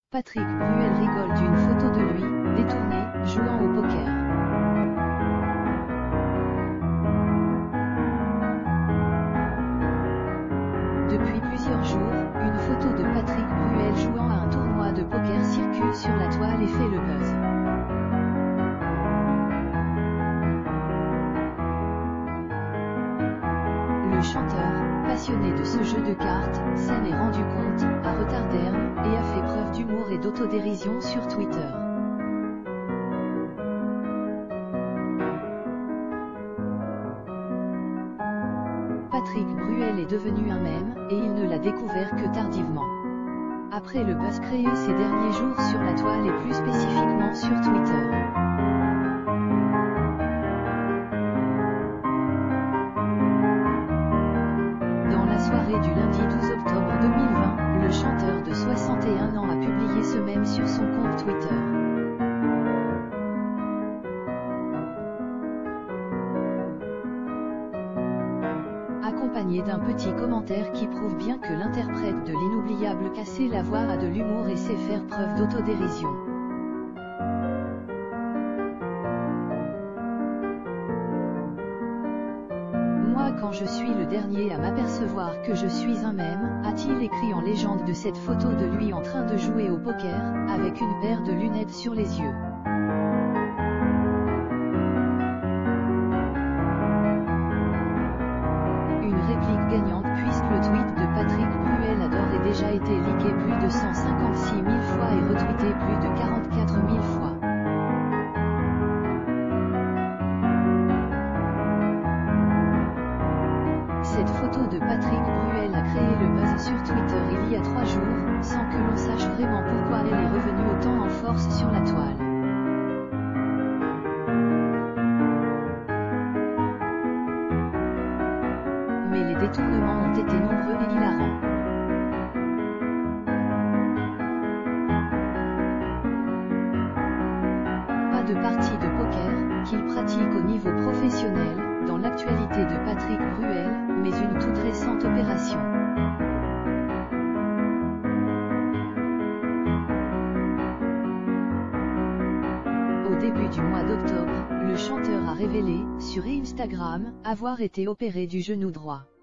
Patrick Bruel rigole d'une photo de lui, détournée, jouant au poker. Depuis plusieurs jours, une photo de Patrick Bruel jouant à un tournoi de poker circule sur la toile et fait le buzz. Le chanteur, passionné de ce jeu de cartes, s'en est rendu compte, à retard terme, et a fait preuve d'humour et d'autodérision sur Twitter. Patrick Bruel est devenu un mème, et il ne l'a découvert que tardivement. Après le buzz créé ces derniers jours sur la toile et plus spécifiquement sur Twitter. Dans la soirée du lundi 12 octobre 2020, le chanteur de 61 ans a publié ce mème sur son compte Twitter. Accompagné d'un petit commentaire qui prouve bien que l'interprète de l'inoubliable Cassez la voix a de l'humour et sait faire preuve d'autodérision. Moi quand je suis le dernier à m'apercevoir que je suis un mème, a-t-il écrit en légende de cette photo de lui en train de jouer au poker, avec une paire de lunettes sur les yeux. Réplique gagnante puisque le tweet de Patrick Bruel a d'ores et déjà été leaké plus de 156 000 fois et retweeté plus de 44 000 fois. Cette photo de Patrick Bruel a créé le buzz sur Twitter il y a 3 jours, sans que l'on sache vraiment pourquoi elle est revenue autant en force sur la toile. Mais les détournements ont été nombreux et hilarants. Pas de partie de poker, qu'il pratique au niveau professionnel, dans l'actualité de Patrick Bruel, mais une toute récente opération. Au début du mois d'octobre, le chanteur a révélé, sur Instagram, avoir été opéré du genou droit.